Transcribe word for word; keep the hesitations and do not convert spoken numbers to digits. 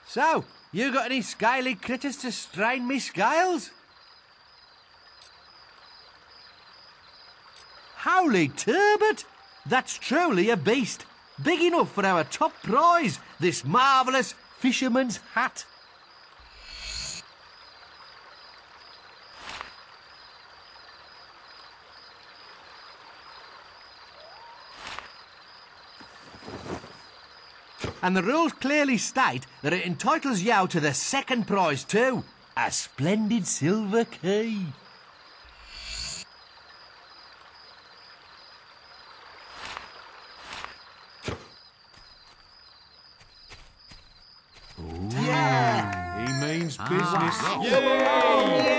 So, you got any scaly critters to strain me scales? Holy turbot! That's truly a beast. Big enough for our top prize, this marvellous fisherman's hat. And the rules clearly state that it entitles you to the second prize too, a splendid silver key. Yeah! He means business. Yeah!